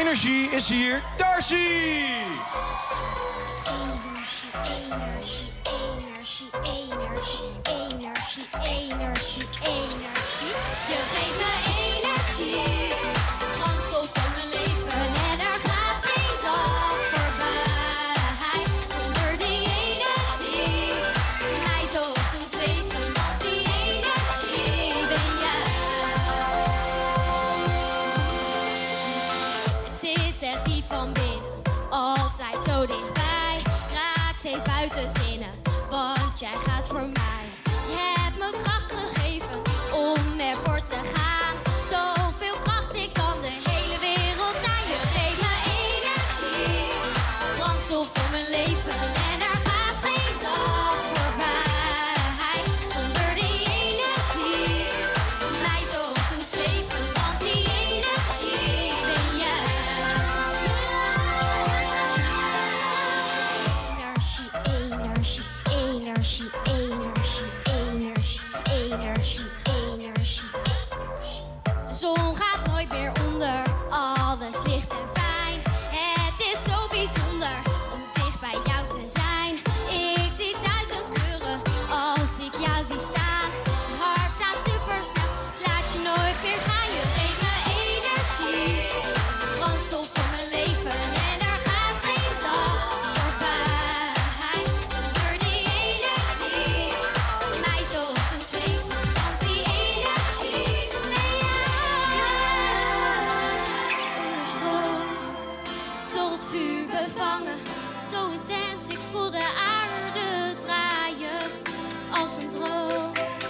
Energie is hier Darcey! Energie, energie, energie, energie, energie, energie, energie. Je geeft me energie, brandstof voor mijn leven. En er gaat geen dag voorbij zonder die energie. Mij zo doet zweven, want die energie ben jij. Het zit echt diep van binnen, altijd zo dichtbij. Raak steeds buiten zinnen, want jij gaat voor mij. Je hebt me kracht gegeven om ervoor te gaan. Zoveel kracht, ik kan de hele wereld aan. Je geeft me energie, brandstof voor mijn leven. En er gaat geen dag voorbij zonder die energie. Mij zo doet zweven, want die energie ben jij. Energie, energie, energie, energie, energie, energie, energie. De zon gaat nooit meer onder, alles licht en fijn. Het is zo bijzonder om dicht bij jou te zijn. Ik zie 1000 kleuren als ik jou zie staan. Mijn hart staat supersnel, laat je nooit meer gaan. Je geeft me energie, brandstof voor mijn leven. En er gaat geen dag voorbij zonder die energie. Mij zo doet zweven, want die energie ben jij. Onderstroom, door het vuur bevangen, zo intens, ik voel de aarde draaien als een droom.